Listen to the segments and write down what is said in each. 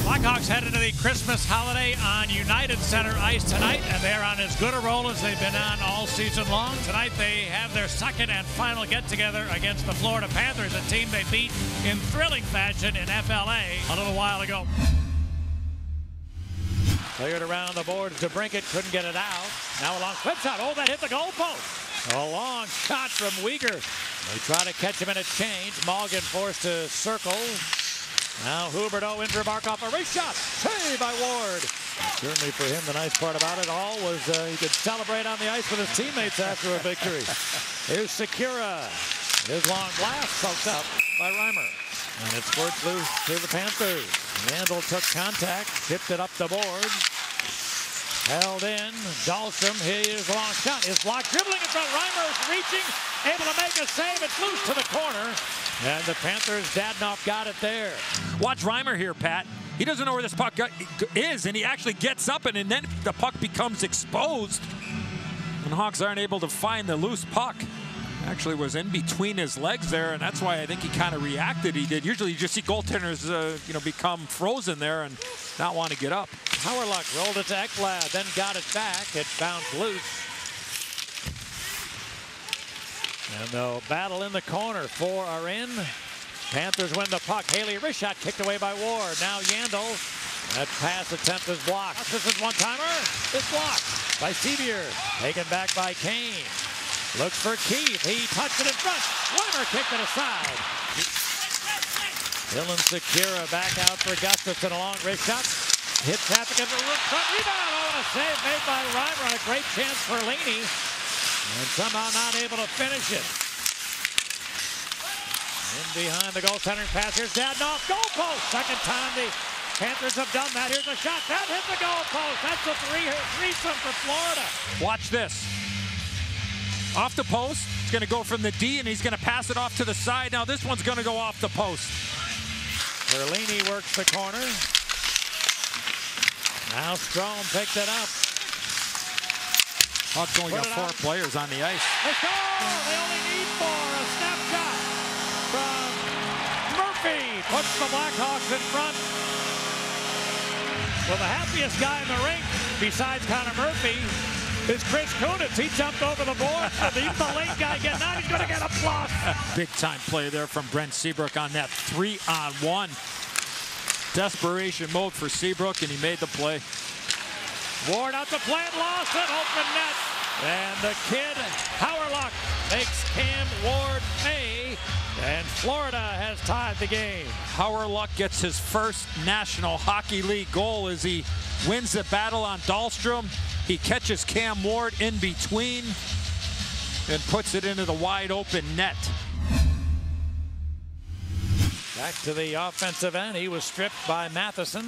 Blackhawks head into the Christmas holiday on United Center ice tonight, and they're on as good a roll as they've been on all season long. Tonight they have their second and final get-together against the Florida Panthers, a team they beat in thrilling fashion in FLA a little while ago. Cleared around the boards. DeBrincat couldn't get it out. Now a long flip shot. Oh, that hit the goalpost. A long shot from Weegar. They try to catch him in a change. Morgan forced to circle. Now Huberdeau in for Barkov. A race shot. Save by Ward. Certainly for him, the nice part about it all was he could celebrate on the ice with his teammates after a victory. Here's Sekera. His long blast soaked up by Reimer. And it squirts loose to the Panthers. Yandle took contact, tipped it up the boards. Held in. Dahlstrom, his long shot is blocked. Dribbling in front. Reimer's reaching, able to make a save. It's loose to the corner. And the Panthers, Dadonov got it there. Watch Reimer here, Pat. He doesn't know where this puck is, and he actually gets up, and then the puck becomes exposed. And Hawks aren't able to find the loose puck. Actually was in between his legs there, and that's why I think he kind of reacted. He did. Usually you just see goaltenders become frozen there and not want to get up. Hauerluck rolled it to Ekblad, then got it back. It bounced loose. And they'll battle in the corner. 4 are in. Panthers win the puck. Haley Rishot kicked away by Ward. Now Yandle. That pass attempt is blocked. This is one-timer. It's blocked by Sevier. Taken back by Kane. Looks for Keith. He touched it in front. Reimer kicked it aside. Dylan Sekera back out for Gustafson. A long wrist shot. Hits Tappican for front rebound. Oh, and a save made by Reimer. A great chance for Laney. And somehow not able to finish it. In behind the goaltending pass. Here's Dadonov. Goal post. Second time the Panthers have done that. Here's a shot. That hit the goal post. That's a threesome for Florida. Watch this. Off the post, it's going to go from the D, and he's going to pass it off to the side. Now this one's going to go off the post. Berlini works the corner. Now Strome picked it up. Hawks only got 4 players on the ice. They score! They only need 4. A snapshot from Murphy puts the Blackhawks in front. Well, the happiest guy in the rink, besides Connor Murphy, is Chris Kunitz. He jumped over the board. Even the late guy getting out, he's going to get a plus. Big time play there from Brent Seabrook on that 3-on-1. Desperation mode for Seabrook, and he made the play. Ward out to play and lost it. Open net. And the kid, Hauerluck, makes Cam Ward pay. And Florida has tied the game. Hauerluck gets his first National Hockey League goal as he wins the battle on Dahlstrom. He catches Cam Ward in between and puts it into the wide open net. Back to the offensive end. He was stripped by Matheson.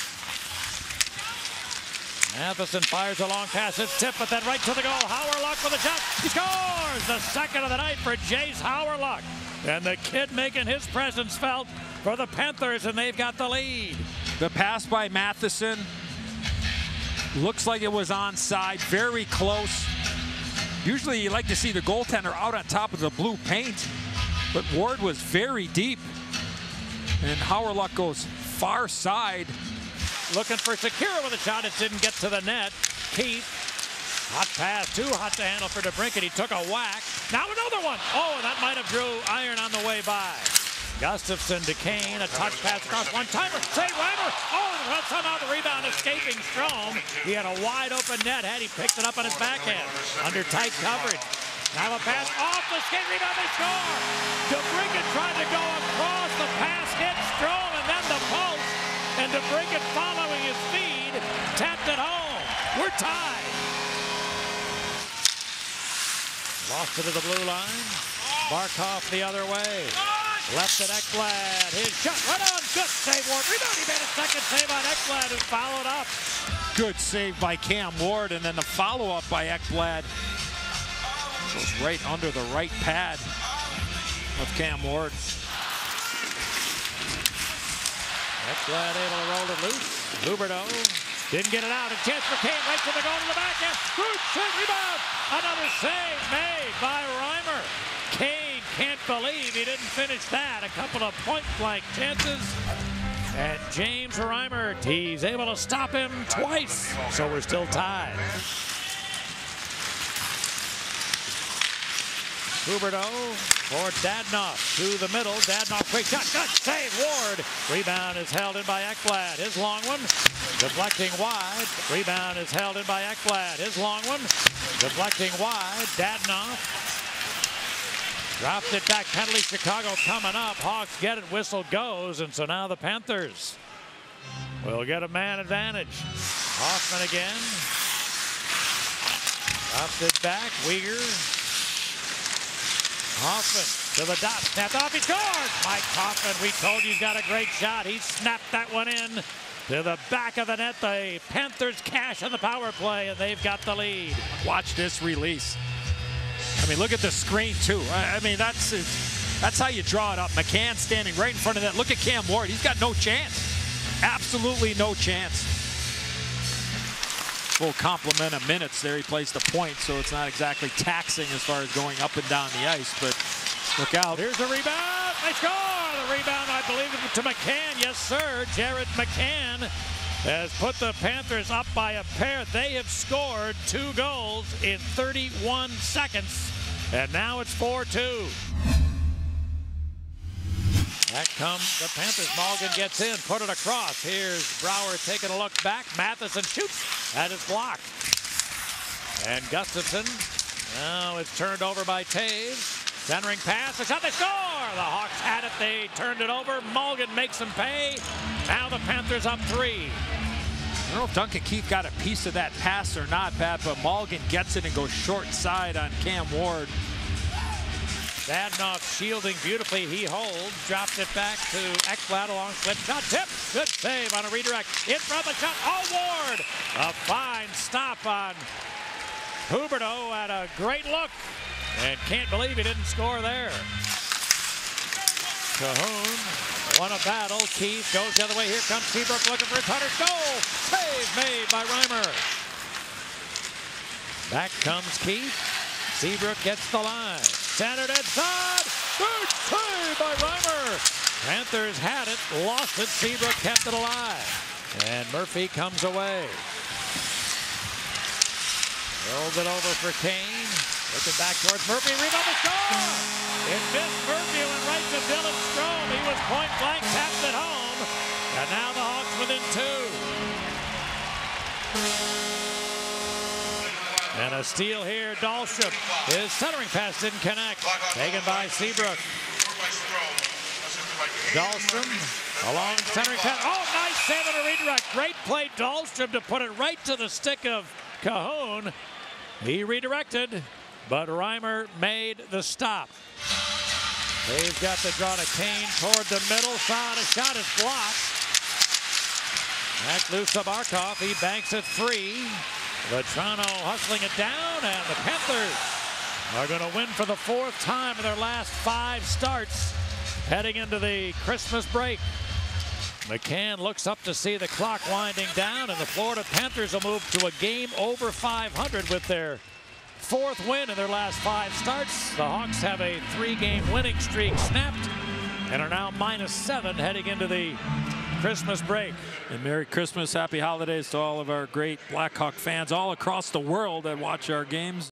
Matheson fires a long pass. It's tipped, but then right to the goal. Hauerluck with a shot. He scores! The second of the night for Jace Hauerluck. And the kid making his presence felt for the Panthers, and they've got the lead. The pass by Matheson looks like it was onside, very close. Usually you like to see the goaltender out on top of the blue paint, but Ward was very deep. And Hauerluck goes far side. Looking for Sekera with a shot. It didn't get to the net. Keith, hot pass, too hot to handle for DeBrincat. He took a whack. Now another one. Oh, and that might have drew iron on the way by. Gustafson to Kane, a touch pass across one-timer. Save Reimer. Oh, and somehow the rebound escaping Strome. He had a wide-open net had he picked it up on his backhand. Under tight coverage. Now a pass off the skate. Rebound, they score. DeBrincat tried to go across. The pass hit Strome and then the post. And DeBrincat following his feed, tapped it home. We're tied. Lost it to the blue line. Barkov the other way. Left it Ekblad. His shot right on. Good save, Ward. Rebound. He made a second save on Ekblad, who followed up. Good save by Cam Ward, and then the follow-up by Ekblad goes right under the right pad of Cam Ward. Ekblad able to roll it loose. Huberdeau didn't get it out. A chance for Kane right to the goal to the backhand. Good shot, rebound. Another save made by Reimer. Kane can't believe he didn't finish that. A couple of point-blank chances. And James Reimer, he's able to stop him twice, so we're still tied. Huberdeau for Dadonov to the middle. Dadonov, quick shot, good save, Ward. Rebound is held in by Ekblad. His long one, deflecting wide. Rebound is held in by Ekblad. His long one, deflecting wide. Dadonov dropped it back. Penalty, Chicago coming up. Hawks get it, whistle goes, and so now the Panthers will get a man advantage. Hoffman again. Drops it back, Uyghur. Hoffman to the dot, snapped off, he scores! Mike Hoffman, we told you he's got a great shot. He snapped that one in to the back of the net. The Panthers cash on the power play, and they've got the lead. Watch this release. I mean, look at the screen, too. I mean, that's how you draw it up. McCann standing right in front of that. Look at Cam Ward. He's got no chance. Absolutely no chance. Full complement of minutes there. He plays the point, so it's not exactly taxing as far as going up and down the ice, but look out. Here's the rebound. They score! The rebound, I believe, to McCann. Yes, sir. Jared McCann has put the Panthers up by a pair. They have scored 2 goals in 31 seconds, and now it's 4-2. Back comes the Panthers. Malgin gets in, put it across. Here's Brouwer taking a look back. Matheson shoots at his block. And Gustafsson, now it's turned over by Taves. Centering pass, the shot, they score! The Hawks had it, they turned it over. Malgin makes them pay. Now the Panthers up 3. I don't know if Duncan Keith got a piece of that pass or not, Pat, but Malgin gets it and goes short side on Cam Ward. Dadonov shielding beautifully. He holds, drops it back to Ekblad along slip shot. Tip, good save on a redirect. In front of the shot, Ward. A fine stop on Huberdeau at a great look. And can't believe he didn't score there. Cahoon won a battle. Keith goes the other way. Here comes Seabrook looking for his Hunter's goal. Save made by Reimer. Back comes Keith. Seabrook gets the line. Centered inside. Good save by Reimer. Panthers had it, lost it. Seabrook kept it alive. And Murphy comes away. Rolls it over for Kane. Looking back towards Murphy. Rebound to score. It missed Murphy, went right to Dylan Strome. He was point blank, tapped it home. And now the Hawks within 2. And a steal here, Dahlstrom. His centering pass didn't connect. Taken by Seabrook. Dahlstrom, along centering pass. Oh, nice save and a redirect. Great play, Dahlstrom, to put it right to the stick of Cahoon. He redirected, but Reimer made the stop. They've got the draw to Kane toward the middle side. A shot is blocked. Back loose to Barkov. He banks it free. Vetrano hustling it down, and the Panthers are going to win for the 4th time in their last 5 starts heading into the Christmas break. McCann looks up to see the clock winding down, and the Florida Panthers will move to a game over 500 with their 4th win in their last 5 starts. The Hawks have a 3-game winning streak snapped and are now -7 heading into the Christmas break. And Merry Christmas, Happy Holidays to all of our great Blackhawk fans all across the world that watch our games.